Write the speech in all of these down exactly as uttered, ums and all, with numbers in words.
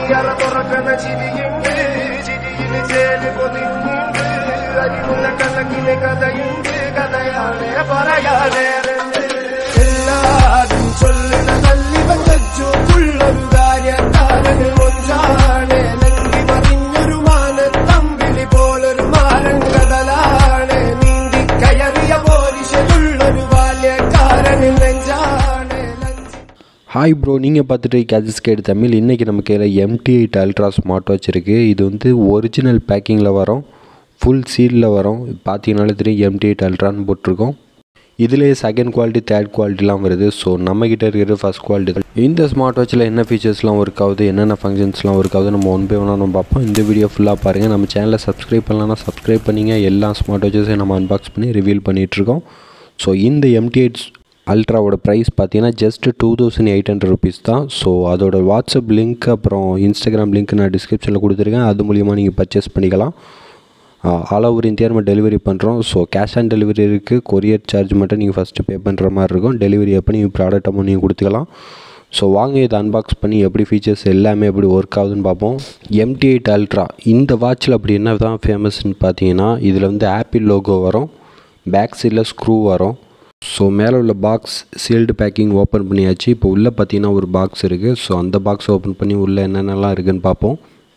Yara Torakana Chidi, Chidi, Chedi, Podi. Adimuna Kasakine Kadayunde, Kadayane, Parayane, Ella, Solina, Libanjo, Pullandaria, Taran, Monjane, Langi Marina Rumana, Tambili, Polar, Maran, Kadalane, Nindi, Kayavia, Polish, Valia, Karan, Lanjane. Hi bro, நீங்கள் பார்த்துட்டு kgs கேடு தமிழ். இன்றைக்கி நம்ம கையில் M T eight ultra smart watch இருக்குது. இது வந்து original பேக்கிங்கில் வரும், ஃபுல் சீலில் வரும். பார்த்தீங்கனாலே தெரியும் M T eight அல்ட்ரான்னு போட்டிருக்கோம். இதிலே செகண்ட் குவாலிட்டி தேர்ட் குவாலிட்டிலாம் வருது. ஸோ நம்மக்கிட்ட இருக்கிற ஃபஸ்ட் குவாலிட்டி. இந்த ஸ்மார்ட் வாட்சில் என்ன ஃபீச்சர்ஸ்லாம் ஒர்க் ஆகுது, என்னென்ன ஃபங்க்ஷன்ஸ்லாம் ஒர்க் ஆகுது நம்ம ஒன் பை ஒன்னாக நம்ம பார்ப்போம். இந்த வீடியோ ஃபுல்லாக பாருங்கள். நம்ம சேனலை சப்ஸ்கிரைப் பண்ணலன்னா சப்ஸ்கிரைப் பண்ணிங்க. எல்லா ஸ்மார்ட் வாட்சஸையும் நம்ம அன்பாக்ஸ் பண்ணி ரிவீல் பண்ணிகிட்ருக்கோம். ஸோ இந்த M T eight அல்ட்ராவோட ப்ரைஸ் பார்த்தீங்கன்னா just two thousand eight hundred rupees தான். ஸோ அதோட வாட்ஸ்அப் லிங்க் அப்புறம் இன்ஸ்டாகிராம் லிங்க் நான் டிஸ்கிரிப்ஷனில் கொடுத்துருக்கேன். அது மூலிமா நீங்கள் பர்ச்சேஸ் பண்ணிக்கலாம். ஆல் ஓவர் இந்தியா நம்ம டெலிவரி பண்ணுறோம். ஸோ கேஷ் ஆன் டெலிவரி இருக்குது. கொரியர் சார்ஜ் மட்டும் நீங்கள் ஃபஸ்ட்டு பே பண்ணுற மாதிரி இருக்கும். டெலிவரி அப்போ நீங்கள் ப்ராடக்ட் அமௌண்ட் நீங்கள் கொடுத்துக்கலாம். ஸோ வாங்க இதை அன்பாக்ஸ் பண்ணி எப்படி ஃபீச்சர்ஸ் எல்லாமே எப்படி ஒர்க் ஆகுதுன்னு பார்ப்போம். M T eight அல்ட்ரா இந்த வாட்சில் அப்படி என்ன தான் ஃபேமஸ்ன்னு பார்த்தீங்கன்னா, இதில் வந்து ஆப்பிள் லோகோ வரும், பேக் சைடில் ஸ்க்ரூ வரும். ஸோ மேலே உள்ள பாக்ஸ் சீல்டு பேக்கிங் ஓப்பன் பண்ணியாச்சு. இப்போ உள்ளே பார்த்தீங்கன்னா ஒரு பாக்ஸ் இருக்குது. ஸோ அந்த பாக்ஸ் ஓப்பன் பண்ணி உள்ளே என்னென்னலாம் இருக்குதுன்னு பார்ப்போம்.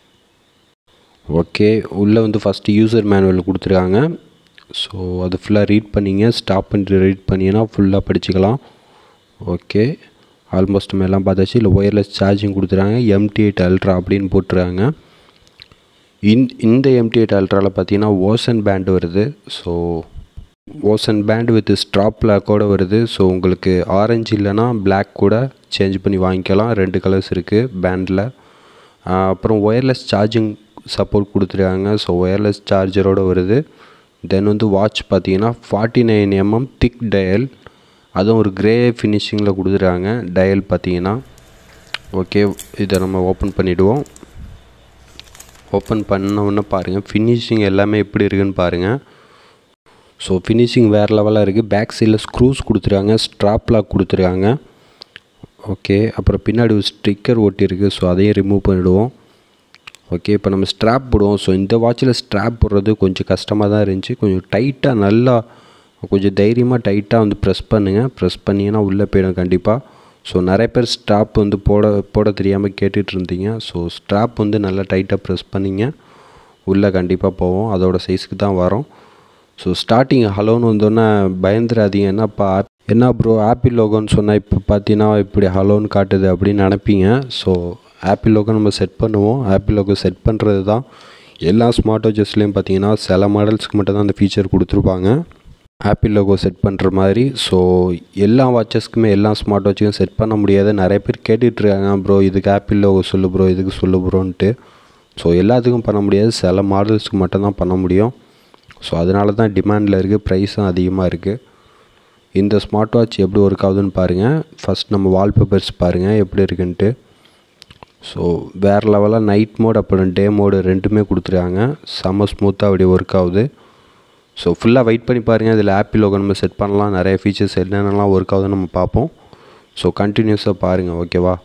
ஓகே, உள்ளே வந்து ஃபஸ்ட்டு யூசர் மேனுவல் கொடுத்துருக்காங்க. ஸோ அது ஃபுல்லாக ரீட் பண்ணிங்க. ஸ்டாப் பண்ணிட்டு ரீட் பண்ணிங்கன்னா ஃபுல்லாக படிச்சுக்கலாம். ஓகே, ஆல்மோஸ்ட் மேலாம் பார்த்தாச்சு. இல்லை ஒயர்லெஸ் சார்ஜிங் கொடுத்துருக்காங்க. M T eight அல்ட்ரா அப்படின்னு போட்டுருக்காங்க. இந் இந்த M T eight அல்ட்ராவில் பார்த்தீங்கன்னா ஓசன் பேண்டு வருது. So ocean band with strap பிளாக்கோடு வருது. ஸோ உங்களுக்கு ஆரஞ்சு இல்லைனா பிளாக் கூட சேஞ்ச் பண்ணி வாங்கிக்கலாம். ரெண்டு கலர்ஸ் இருக்குது பேண்டில். அப்புறம் ஒயர்லெஸ் சார்ஜிங் சப்போர்ட் கொடுத்துருக்காங்க. ஸோ ஒயர்லெஸ் சார்ஜரோடு வருது. தென் வந்து வாட்ச் பார்த்தீங்கன்னா forty nine mm thick dial, அதுவும் ஒரு கிரே ஃபினிஷிங்கில் கொடுத்துருக்காங்க டயல் பார்த்தீங்கன்னா. ஓகே, இதை நம்ம ஓப்பன் பண்ணிவிடுவோம். ஓப்பன் பண்ணோன்னே பாருங்கள் ஃபினிஷிங் எல்லாமே எப்படி இருக்குதுன்னு பாருங்கள். ஸோ ஃபினிஷிங் வேறு லெவலாக இருக்குது. பேக் சைடில் ஸ்க்ரூஸ் கொடுத்துருக்காங்க, ஸ்ட்ராப் லாக் கொடுத்துருக்காங்க. ஓகே, அப்புறம் பின்னாடி ஒரு ஸ்டிக்கர் ஒட்டியிருக்கு. ஸோ அதையும் ரிமூவ் பண்ணிவிடுவோம். ஓகே, இப்போ நம்ம ஸ்ட்ராப் போடுவோம். ஸோ இந்த வாட்சில் ஸ்ட்ராப் போடுறது கொஞ்சம் கஷ்டமாக தான் இருந்துச்சு. கொஞ்சம் டைட்டாக நல்லா கொஞ்சம் தைரியமாக டைட்டாக வந்து ப்ரெஸ் பண்ணுங்கள். ப்ரெஸ் பண்ணிங்கன்னா உள்ளே போயிடும் கண்டிப்பாக. ஸோ நிறைய பேர் ஸ்ட்ராப் வந்து போட போட தெரியாமல் கேட்டுட்டு இருந்தீங்க. ஸோ ஸ்ட்ராப் வந்து நல்லா டைட்டாக ப்ரெஸ் பண்ணிங்க, உள்ளே கண்டிப்பாக போவோம். அதோட சைஸுக்கு தான் வரும். ஸோ ஸ்டார்டிங் ஹலோன்னு வந்தோன்னே பயந்துடாதீங்க. என்னப்பா என்ன ப்ரோ ஆப்பிள் லோகோன்னு சொன்னால் இப்போ பார்த்தீங்கன்னா இப்படி ஹலோன்னு காட்டுது அப்படின்னு நினைப்பீங்க. ஸோ ஆப்பிள் லோகோ நம்ம செட் பண்ணுவோம். ஆப்பிள் லோகோ செட் பண்ணுறது தான் எல்லா ஸ்மார்ட் வாட்சஸ்லேயும் பார்த்தீங்கன்னா சில மாடல்ஸ்க்கு மட்டும் தான் அந்த ஃபீச்சர் கொடுத்துருப்பாங்க, ஆப்பிள் லோகோ செட் பண்ணுற மாதிரி. ஸோ எல்லா வாட்சஸ்க்குமே எல்லா ஸ்மார்ட் வாட்சுக்கும் செட் பண்ண முடியாது. நிறைய பேர் கேட்டுட்ருக்காங்க, ப்ரோ இதுக்கு ஆப்பிள் லோகோ சொல்லு ப்ரோ, இதுக்கு சொல்லு ப்ரோன்ட்டு. ஸோ எல்லாத்துக்கும் பண்ண முடியாது, சில மாடல்ஸ்க்கு மட்டும்தான் பண்ண முடியும். ஸோ அதனால தான் டிமாண்டில் இருக்குது, ப்ரைஸும் அதிகமாக இருக்குது. இந்த ஸ்மார்ட் வாட்ச் எப்படி ஒர்க் ஆகுதுன்னு பாருங்கள். ஃபஸ்ட் நம்ம வால்பேப்பர்ஸ் பாருங்கள் எப்படி இருக்குன்ட்டு. ஸோ வேறு லெவலாக நைட் மோட் அப்புறம் டே மோடு ரெண்டுமே கொடுத்துருக்காங்க. செம்ம ஸ்மூத்தாக அப்படி ஒர்க் ஆகுது. ஸோ ஃபுல்லாக வெயிட் பண்ணி பாருங்கள். இதில் ஆப்பிள் லோகோ நம்ம செட் பண்ணலாம். நிறைய ஃபீச்சர்ஸ் என்னென்னலாம் ஒர்க் ஆகுதுன்னு நம்ம பார்ப்போம். ஸோ கண்டினியூஸாக பாருங்கள், ஓகேவா.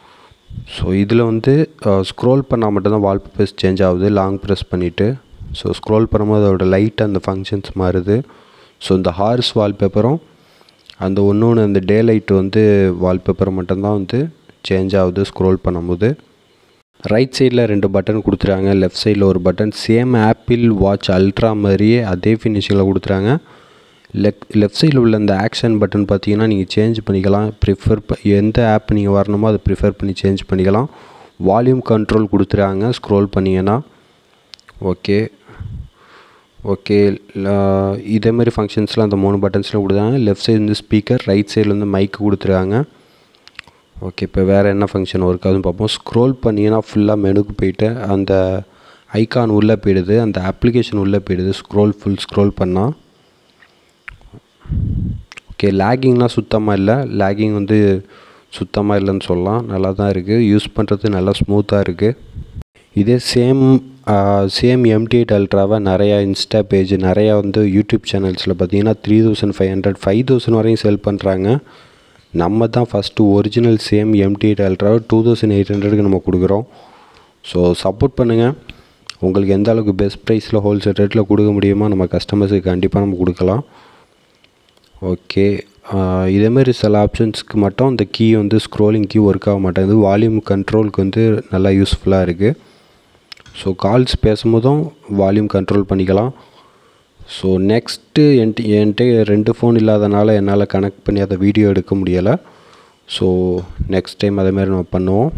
ஸோ இதில் வந்து ஸ்க்ரோல் பண்ணால் மட்டும்தான் வால்பேப்பர்ஸ் சேஞ்ச் ஆகுது, லாங் ப்ரெஸ் பண்ணிவிட்டு. ஸோ ஸ்க்ரோல் பண்ணும்போது அதோட லைட் அந்த ஃபங்க்ஷன்ஸ் மாறுது. ஸோ இந்த ஹார்ஸ் வால்பேப்பரும் அந்த ஒன்று ஒன்று அந்த டே லைட் வந்து வால்பேப்பர் மட்டும்தான் வந்து சேஞ்ச் ஆகுது ஸ்க்ரோல் பண்ணும்போது. ரைட் சைடில் ரெண்டு பட்டன் கொடுத்துருக்காங்க, லெஃப்ட் சைடில் ஒரு button. Same Apple watch ultra மாதிரியே அதே ஃபினிஷிங்கில் கொடுத்துருக்காங்க. லெக் லெஃப்ட் சைடில் உள்ள அந்த ஆக்ஷன் பட்டன் பார்த்தீங்கன்னா நீங்கள் சேஞ்ச் பண்ணிக்கலாம். ப்ரிஃபர் ப எந்த ஆப் நீங்கள் வரணுமோ அதை ப்ரிஃபர் பண்ணி சேஞ்ச் பண்ணிக்கலாம். வால்யூம் கண்ட்ரோல் கொடுத்துருக்காங்க ஸ்க்ரோல் பண்ணிங்கன்னா. ஓகே ஓகே இதேமாதிரி ஃபங்க்ஷன்ஸ்லாம் அந்த மூணு பட்டன்ஸில் கொடுத்தாங்க. லெஃப்ட் சைடு வந்து ஸ்பீக்கர், ரைட் சைடில் வந்து மைக்கு கொடுத்துருக்காங்க. ஓகே, இப்போ வேறு என்ன ஃபங்க்ஷன் ஒர்க் ஆகுதுன்னு பார்ப்போம். ஸ்க்ரோல் பண்ணிங்கன்னா ஃபுல்லாக மெனுக்கு போயிட்டு அந்த ஐக்கான் உள்ளே போயிடுது, அந்த அப்ளிகேஷன் உள்ளே போயிடுது ஸ்க்ரோல் ஃபுல் ஸ்க்ரோல் பண்ணால். ஓகே, லேகிங்னால் சுத்தமாக இல்லை, லேகிங் வந்து சுத்தமாக இல்லைன்னு சொல்லலாம். நல்லா தான் இருக்குது, யூஸ் பண்ணுறது நல்லா ஸ்மூத்தாக இருக்குது. இதே same same M T eight அல்ட்ராவை நிறையா இன்ஸ்டா பேஜ் நிறையா வந்து யூடியூப் சேனல்ஸில் பார்த்தீங்கன்னா three thousand five hundred five thousand வரையும் செல் பண்ணுறாங்க. நம்ம தான் first original same M T eight அல்ட்ராவை டூ தௌசண்ட் எயிட் ஹண்ட்ரடுக்கு நம்ம கொடுக்குறோம். ஸோ சப்போர்ட் பண்ணுங்கள். உங்களுக்கு எந்த அளவுக்கு பெஸ்ட் ப்ரைஸில் ஹோல்சேல் ரேட்டில் கொடுக்க முடியுமோ நம்ம கஸ்டமர்ஸுக்கு கண்டிப்பாக நம்ம கொடுக்கலாம். ஓகே, இதேமாரி சில ஆப்ஷன்ஸ்க்கு மட்டும் இந்த கீ வந்து ஸ்க்ரோலிங் கீ ஒர்க் ஆக மாட்டேங்குது. வால்யூம் கண்ட்ரோலுக்கு வந்து நல்லா யூஸ்ஃபுல்லாக இருக்குது. ஸோ கால்ஸ் பேசும்போதும் வால்யூம் கண்ட்ரோல் பண்ணிக்கலாம். ஸோ நெக்ஸ்ட்டு என்ட்டு என்கிட்ட ரெண்டு ஃபோன் இல்லாதனால என்னால் கனெக்ட் பண்ணி அதை வீடியோ எடுக்க முடியலை. ஸோ நெக்ஸ்ட் டைம் அதேமாதிரி நம்ம பண்ணுவோம்.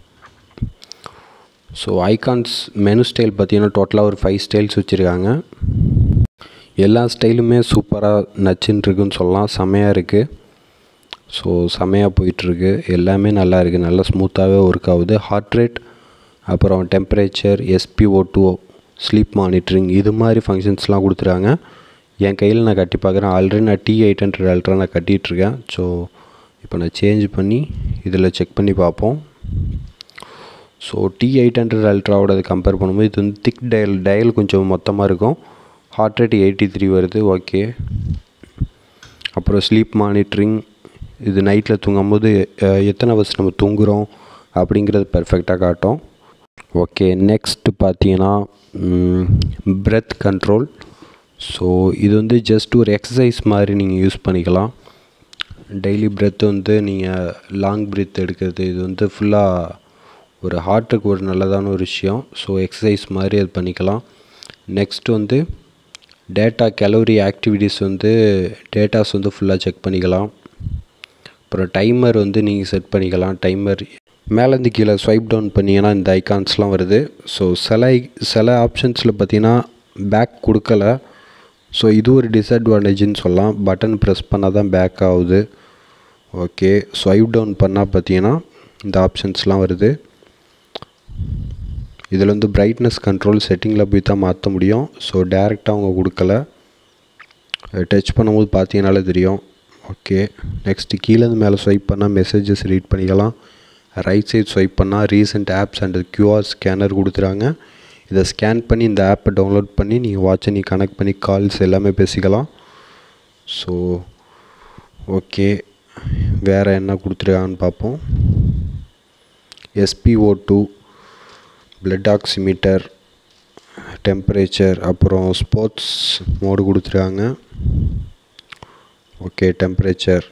ஸோ ஐகான்ஸ் மெனு ஸ்டைல் பார்த்திங்கன்னா டோட்டலாக ஒரு ஃபைவ் ஸ்டைல்ஸ் வச்சுருக்காங்க. எல்லா ஸ்டைலுமே சூப்பராக நச்சுன்னு இருக்குன்னு சொல்லலாம். செமையாக இருக்குது. ஸோ செமையாக போயிட்டுருக்கு. எல்லாமே நல்லா இருக்குது. நல்லா ஸ்மூத்தாகவே ஒர்க் ஆகுது. ஹார்ட் ரேட், அப்புறம் temperature, SPO two, sleep monitoring, இது மாதிரி ஃபங்க்ஷன்ஸ்லாம் கொடுத்துருக்காங்க. என் கையில் நான் கட்டி பார்க்குறேன். ஆல்ரெடி நான் டி எயிட் ஹண்ட்ரட் அல்ட்ரா நான் கட்டிகிட்ருக்கேன். ஸோ இப்போ நான் சேஞ்ச் பண்ணி இதில் செக் பண்ணி பார்ப்போம். ஸோ டி எயிட் ஹண்ட்ரட் அல்ட்ராவோட அதை கம்பேர் பண்ணும்போது இது வந்து திக் டயல் டயல் கொஞ்சம் மொத்தமாக இருக்கும். ஹார்ட் ரேட் எயிட்டி த்ரீ வருது. ஓகே, அப்புறம் ஸ்லீப் மானிட்டரிங், இது நைட்டில் தூங்கும்போது எத்தனை ஹவர்ஸ் நம்ம தூங்குகிறோம் அப்படிங்கிறது பர்ஃபெக்டாக காட்டும். ஓகே, நெக்ஸ்ட்டு பார்த்தீங்கன்னா பிரெத் கண்ட்ரோல். ஸோ இது வந்து ஜஸ்ட் ஒரு எக்ஸசைஸ் மாதிரி நீங்கள் யூஸ் பண்ணிக்கலாம். டெய்லி பிரெத் வந்து நீங்கள் லாங் பிரெத் எடுக்கிறது, இது வந்து ஃபுல்லாக ஒரு ஹார்ட்டுக்கு ஒரு நல்லதான ஒரு விஷயம். ஸோ எக்ஸசைஸ் மாதிரி அது பண்ணிக்கலாம். நெக்ஸ்ட் வந்து டேட்டா கலோரி ஆக்டிவிட்டீஸ் வந்து டேட்டாஸ் வந்து ஃபுல்லாக செக் பண்ணிக்கலாம். அப்புறம் டைமர் வந்து நீங்கள் செட் பண்ணிக்கலாம். டைமர் மேலேருந்து கீழே ஸ்வைப் டவுன் பண்ணிங்கன்னா இந்த ஐகான்ஸ்லாம் வருது. ஸோ சில சில ஆப்ஷன்ஸில் பார்த்தீங்கன்னா பேக் கொடுக்கல. ஸோ இது ஒரு டிஸ்அட்வான்டேஜ்னு சொல்லலாம். பட்டன் ப்ரெஸ் பண்ணால் தான் பேக் ஆகுது. ஓகே, ஸ்வைப் டவுன் பண்ணால் பார்த்தீங்கன்னா இந்த ஆப்ஷன்ஸ்லாம் வருது. இதில் வந்து பிரைட்னஸ் கண்ட்ரோல் செட்டிங்கில் போய் தான் மாற்ற முடியும். ஸோ டேரெக்டாக அவங்க கொடுக்கல. டச் பண்ணும்போது பார்த்தீங்கனாலே தெரியும். ஓகே, நெக்ஸ்ட்டு கீழேருந்து மேலே ஸ்வைப் பண்ணால் மெசேஜஸ் ரீட் பண்ணிக்கலாம். ரைட் சைட் ஸ்வைப் பண்ணால் recent apps and QR scanner கொடுத்துறாங்க. இதை ஸ்கேன் பண்ணி இந்த ஆப்பை டவுன்லோட் பண்ணி நீங்கள் வாட்சை நீ கனெக்ட் பண்ணி கால்ஸ் எல்லாமே பேசிக்கலாம். ஸோ ஓகே, வேறு என்ன கொடுத்துருக்காங்கன்னு பார்ப்போம். SPO two, blood oximeter, temperature, அப்புறம் ஸ்போர்ட்ஸ் மோடு கொடுத்துருக்காங்க. ஓகே, டெம்பரேச்சர்,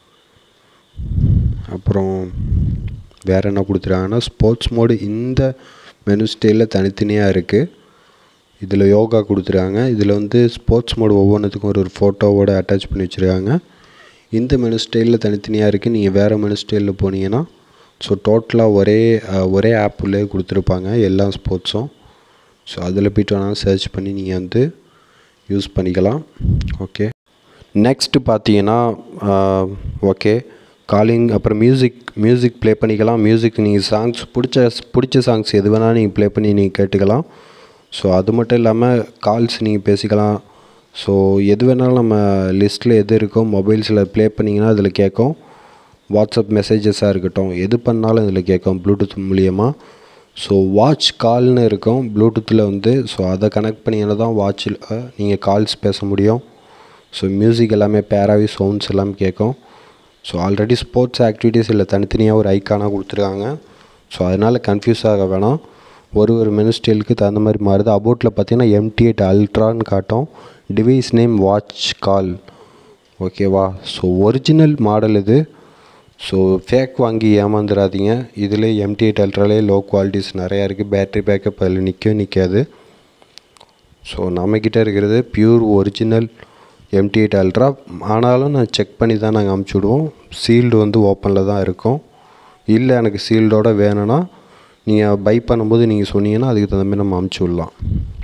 அப்புறம் வேறு என்ன கொடுத்துருக்காங்கன்னா ஸ்போர்ட்ஸ் மோடு இந்த மெனு ஸ்டைலில் தனித்தனியாக இருக்குது. இதில் யோகா கொடுத்துருக்காங்க. இதில் வந்து ஸ்போர்ட்ஸ் மோடு ஒவ்வொன்றுத்துக்கும் ஒரு ஒரு ஃபோட்டோவோடு அட்டாச் பண்ணி வச்சுருக்காங்க. இந்த மெனு ஸ்டைலில் தனித்தனியாக இருக்குது. நீங்கள் வேறு மெனு ஸ்டைலில் போனீங்கன்னா ஸோ டோட்டலாக ஒரே ஒரே ஆப்புள்ளே கொடுத்துருப்பாங்க எல்லா ஸ்போர்ட்ஸும். ஸோ அதில் போய்ட்டு வேணாலும் சர்ச் பண்ணி நீங்கள் வந்து யூஸ் பண்ணிக்கலாம். ஓகே, நெக்ஸ்ட்டு பார்த்தீங்கன்னா ஓகே காலிங், அப்புறம் மியூசிக் மியூசிக் ப்ளே பண்ணிக்கலாம். மியூசிக் நீங்கள் சாங்ஸ் பிடிச்ச பிடிச்ச சாங்ஸ் எது வேணால் நீங்கள் ப்ளே பண்ணி நீங்கள் கேட்டுக்கலாம். ஸோ அது மட்டும் இல்லாமல் கால்ஸ் நீங்கள் பேசிக்கலாம். ஸோ எது வேணாலும் நம்ம லிஸ்ட்டில் எது இருக்கோ மொபைல்ஸில் ப்ளே பண்ணிங்கன்னா அதில் கேட்கும். வாட்ஸ்அப் மெசேஜஸாக இருக்கட்டும், எது பண்ணாலும் இதில் கேட்கும் ப்ளூடூத் மூலியமாக. ஸோ வாட்ச் கால்னு இருக்கும் ப்ளூடூத்தில் வந்து. ஸோ அதை கனெக்ட் பண்ணிங்கன்னா தான் வாட்சில் நீங்கள் கால்ஸ் பேச முடியும். ஸோ மியூசிக் எல்லாமே பேராவி சவுண்ட்ஸ் எல்லாமே கேட்கும். ஸோ ஆல்ரெடி ஸ்போர்ட்ஸ் ஆக்டிவிட்டீஸ் இல்லை தனித்தனியாக ஒரு ஐக்கானாக கொடுத்துருக்காங்க. ஸோ அதனால் கன்ஃபியூஸ் ஆக வேணாம். ஒரு ஒரு மெனு ஸ்டைலுக்கு தகுந்த மாதிரி மாறுது. அபோட்டில் பார்த்தீங்கன்னா எம் டி எயிட் அல்ட்ரான்னு காட்டும். Device name watch call. ஓகேவா? ஸோ ஒரிஜினல் மாடல் இது. ஸோ ஃபேக் வாங்கி ஏமாந்துடாதீங்க. இதில் எம் டி எயிட் அல்ட்ராலே லோ குவாலிட்டிஸ் நிறையா இருக்குது. பேட்ரி பேக்கப் அதில் நிற்கவே நிற்காது. ஸோ நம்மக்கிட்ட இருக்கிறது pure original M T eight ultra. ஆனாலும் நான் செக் பண்ணி தான் நாங்கள் அமுச்சு விடுவோம். சீல்டு வந்து ஓப்பனில் தான் இருக்கும். இல்லை எனக்கு சீல்டோடு வேணும்னா நீங்கள் பை பண்ணும்போது நீங்கள் சொன்னீங்கன்னா அதுக்கு தகுந்த மாதிரி நம்ம அமுச்சு விடலாம்.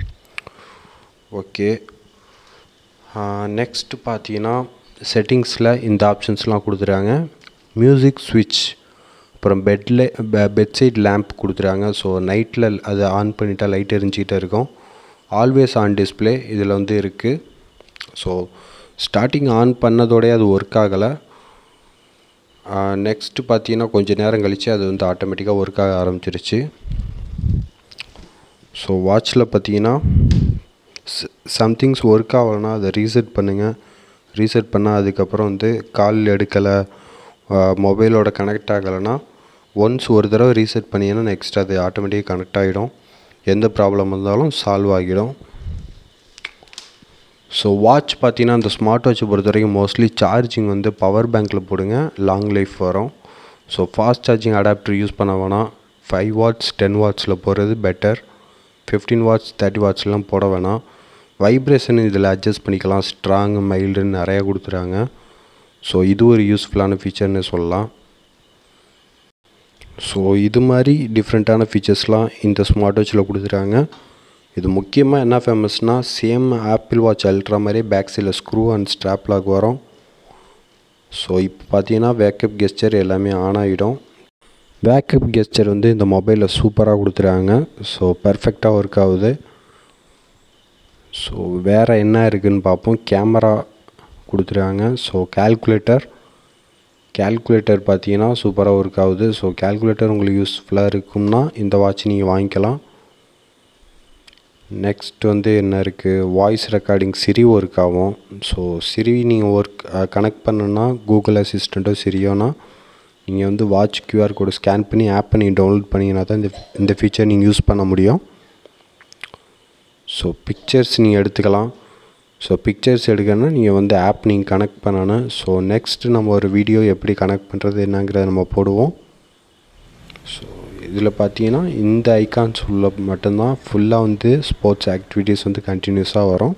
ஓகே, நெக்ஸ்ட்டு பார்த்தீங்கன்னா செட்டிங்ஸில் இந்த ஆப்ஷன்ஸ்லாம் கொடுத்துருக்காங்க. மியூசிக் ஸ்விட்ச், அப்புறம் பெட்டில் பெட் சைட் லேம்ப் கொடுத்துருக்காங்க. ஸோ நைட்டில் அதை ஆன் பண்ணிட்டால் லைட் எரிஞ்சிக்கிட்டே இருக்கும். ஆல்வேஸ் ஆன் டிஸ்பிளே இதில் வந்து இருக்குது. ஸோ ஸ்டார்டிங் ஆன் பண்ணதோடய அது ஒர்க் ஆகலை. நெக்ஸ்ட்டு பார்த்தீங்கன்னா கொஞ்சம் நேரம் கழித்து அது வந்து ஆட்டோமேட்டிக்காக ஒர்க் ஆக ஆரம்பிச்சிருச்சு. ஸோ வாட்சில் பார்த்தீங்கன்னா சம்திங்ஸ் ஒர்க் ஆகலைன்னா அதை ரீசெட் பண்ணுங்கள். ரீசெட் பண்ணால் அதுக்கப்புறம் வந்து கால் எடுக்கலை, மொபைலோட கனெக்ட் ஆகலைன்னா ஒன்ஸ் ஒரு தடவை ரீசெட் பண்ணிங்கன்னா நெக்ஸ்ட் அது ஆட்டோமேட்டிக்காக கனெக்ட் ஆகிடும். எந்த ப்ராப்ளம் இருந்தாலும் சால்வ் ஆகிடும். ஸோ வாட்ச் பார்த்தீங்கன்னா இந்த ஸ்மார்ட் வாட்சை பொறுத்த வரைக்கும் மோஸ்ட்லி சார்ஜிங் வந்து பவர் பேங்க்கில் போடுங்க, லாங் லைஃப் வரும். So fast charging adapter use பண்ண வேணாம். ஃபைவ் வாட்ஸ் டென் வாட்ஸில் போகிறது பெட்டர். ஃபிஃப்டீன் வாட்ஸ் தேர்ட்டி வாட்ஸ்லாம் போட வேணாம். வைப்ரேஷன் இதில் அட்ஜஸ்ட் பண்ணிக்கலாம். ஸ்ட்ராங் மைல்டுன்னு நிறையா கொடுத்துறாங்க. ஸோ இது ஒரு யூஸ்ஃபுல்லான ஃபீச்சர்னு சொல்லலாம். ஸோ இது மாதிரி டிஃப்ரெண்ட்டான ஃபீச்சர்ஸ்லாம் இந்த ஸ்மார்ட் வாட்சில் கொடுத்துருக்காங்க. இது முக்கியமாக என்ன ஃபேமஸ்னால் சேம் ஆப்பிள் வாட்ச் அல்ட்ரா மாதிரி பேக் சைடில் ஸ்க்ரூ அண்ட் ஸ்ட்ராப் லாக் வரும். ஸோ இப்போ பார்த்தீங்கன்னா வேக்கப் கெஸ்டர் எல்லாமே ஆன் ஆகிடும். வேக்கப் கெஸ்டர் வந்து இந்த மொபைலில் சூப்பராக கொடுத்துருக்காங்க. ஸோ பர்ஃபெக்டாக ஒர்க் ஆகுது. ஸோ வேறு என்ன இருக்குதுன்னு பார்ப்போம். கேமரா கொடுத்துருக்காங்க. ஸோ கேல்குலேட்டர் கேல்குலேட்டர் பார்த்தீங்கன்னா சூப்பராக ஒர்க் ஆகுது. ஸோ கேல்குலேட்டர் உங்களுக்கு யூஸ்ஃபுல்லாக இருக்கும்னா இந்த வாட்ச் நீங்கள் வாங்கிக்கலாம். நெக்ஸ்ட் வந்து என்ன இருக்குது, வாய்ஸ் ரெக்கார்டிங் சிரி ஒர்க் ஆகும். ஸோ சிரி நீங்கள் ஒர்க் கனெக்ட் பண்ணணுன்னா கூகுள் அசிஸ்டண்ட்டோ சிரியோனா நீங்கள் வந்து வாட்ச் கியூஆர் கோடு ஸ்கேன் பண்ணி ஆப்பை நீங்கள் டவுன்லோட் பண்ணிங்கன்னா தான் இந்த இந்த ஃபீச்சர் நீங்கள் யூஸ் பண்ண முடியும். ஸோ பிக்சர்ஸ் நீங்கள் எடுத்துக்கலாம். ஸோ பிக்சர்ஸ் எடுக்கணும்னா நீங்கள் வந்து ஆப் நீங்கள் கனெக்ட் பண்ணணும். ஸோ நெக்ஸ்ட்டு நம்ம ஒரு வீடியோ எப்படி கனெக்ட் பண்ணுறது என்னங்கிறத நம்ம போடுவோம். ஸோ இதில் பார்த்தீங்கன்னா இந்த ஐகான்ஸ் உள்ள மட்டும்தான் ஃபுல்லாக வந்து ஸ்போர்ட்ஸ் ஆக்டிவிட்டீஸ் வந்து கண்டினியூஸாக வரும்.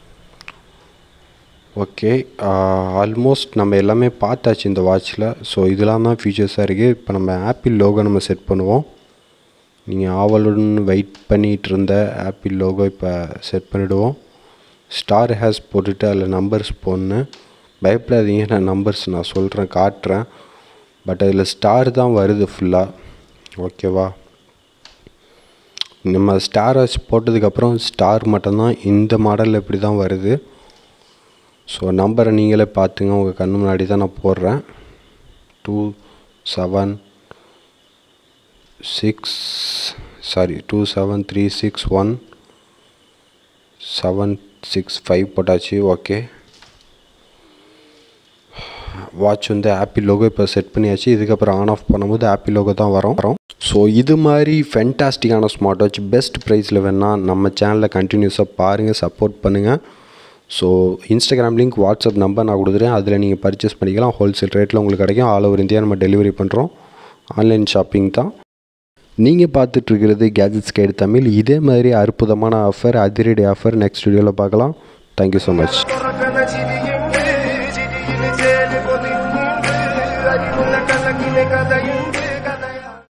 ஓகே, ஆல்மோஸ்ட் நம்ம எல்லாமே பார்த்தாச்சு இந்த வாட்சில். ஸோ இதெல்லாம் தான் ஃபீச்சர்ஸாக இருக்குது. இப்போ நம்ம ஆப்பிள் லோகோ நம்ம செட் பண்ணுவோம். நீங்கள் ஆவலுடன் வெயிட் பண்ணிகிட்டு இருந்த ஆப்பிள் லோகோ இப்போ செட் பண்ணிவிடுவோம். ஸ்டார் ஹேஸ் போட்டுட்டு அதில் நம்பர்ஸ் போடணும். பயப்படாதீங்க, நான் நம்பர்ஸ் நான் சொல்கிறேன், காட்டுறேன். பட் அதில் ஸ்டார் தான் வருது ஃபுல்லாக. ஓகேவா, நம்ம ஸ்டார் வாட்ச் போட்டதுக்கப்புறம் ஸ்டார் மட்டும்தான் இந்த மாடலில் இப்படி தான் வருது. ஸோ நம்பரை நீங்களே பார்த்துங்க, உங்கள் கண்ணு முன்னாடி தான் நான் போடுறேன். Two seven six sorry two seven three six one seven six five போட்டாச்சு. ஓகே, வாட்ச் வந்து ஆப்பிள் லோகோ இப்போ செட் பண்ணியாச்சு. இதுக்கப்புறம் ஆன் ஆஃப் பண்ணும்போது ஆப்பிள் லோகோ தான் வரும் வரும் ஸோ இது மாதிரி ஃபென்டாஸ்டிக்கான ஸ்மார்ட் வாட்ச் பெஸ்ட் ப்ரைஸில் வேணால் நம்ம சேனலில் கண்டினியூஸாக பாருங்கள், சப்போர்ட் பண்ணுங்கள். So Instagram link, WhatsApp number நான் கொடுத்துறேன். அதில் நீங்கள் பர்ச்சேஸ் பண்ணிக்கலாம். ஹோல்சேல் ரேட்டில் உங்களுக்கு கிடைக்கும். ஆல் ஓவர் இந்தியா நம்ம டெலிவரி பண்ணுறோம். ஆன்லைன் ஷாப்பிங் தான். நீங்கள் பார்த்துட்ருக்கிறது கேஜெட்ஸ் கைடு தமிழ். இதே மாதிரி அற்புதமான ஆஃபர், அதிரடி ஆஃபர் நெக்ஸ்ட் வீடியோவில் பார்க்கலாம். Thank you so much.